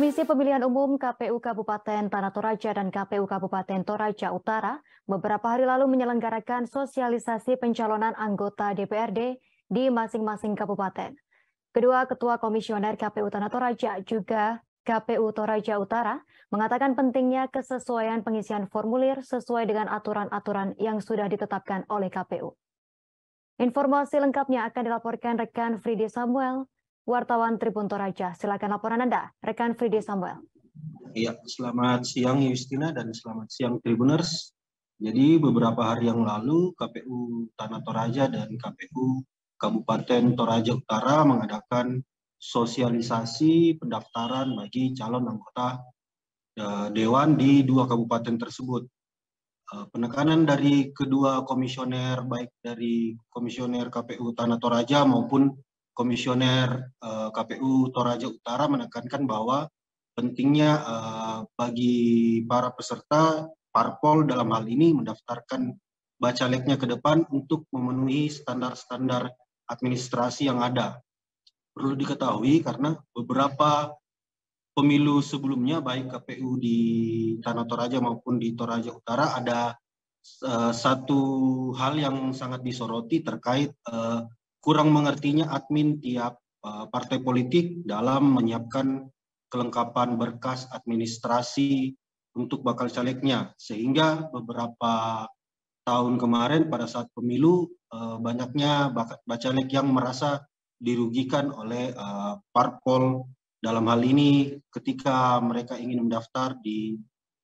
Komisi Pemilihan Umum KPU Kabupaten Tanah Toraja dan KPU Kabupaten Toraja Utara beberapa hari lalu menyelenggarakan sosialisasi pencalonan anggota DPRD di masing-masing kabupaten. Kedua Ketua Komisioner KPU Tanah Toraja juga KPU Toraja Utara mengatakan pentingnya kesesuaian pengisian formulir sesuai dengan aturan-aturan yang sudah ditetapkan oleh KPU. Informasi lengkapnya akan dilaporkan rekan Fridi Samuel, wartawan Tribun Toraja. Silakan laporan Anda, rekan Fridi Samuel. Iya, selamat siang Yustina dan selamat siang Tribuners. Jadi beberapa hari yang lalu KPU Tanah Toraja dan KPU Kabupaten Toraja Utara mengadakan sosialisasi pendaftaran bagi calon anggota Dewan di dua kabupaten tersebut. Penekanan dari kedua komisioner, baik dari komisioner KPU Tanah Toraja maupun komisioner KPU Toraja Utara menekankan bahwa pentingnya bagi para peserta parpol dalam hal ini mendaftarkan bacaleknya ke depan untuk memenuhi standar-standar administrasi yang ada. Perlu diketahui karena beberapa pemilu sebelumnya baik KPU di Tanah Toraja maupun di Toraja Utara ada satu hal yang sangat disoroti terkait kurang mengertinya admin tiap partai politik dalam menyiapkan kelengkapan berkas administrasi untuk bakal calegnya, sehingga beberapa tahun kemarin pada saat pemilu banyaknya bacalek yang merasa dirugikan oleh parpol. Dalam hal ini ketika mereka ingin mendaftar di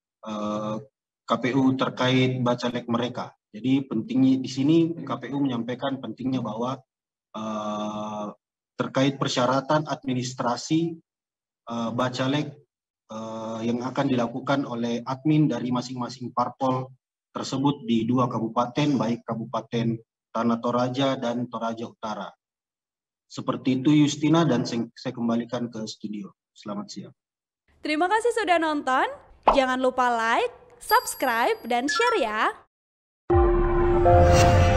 KPU terkait bacalek mereka. Jadi pentingnya di sini KPU menyampaikan pentingnya bahwa terkait persyaratan administrasi bacalek yang akan dilakukan oleh admin dari masing-masing parpol tersebut di dua kabupaten, baik Kabupaten Tanah Toraja dan Toraja Utara. Seperti itu Yustina, dan saya kembalikan ke studio. Selamat siang. Terima kasih sudah nonton. Jangan lupa like, subscribe, dan share ya.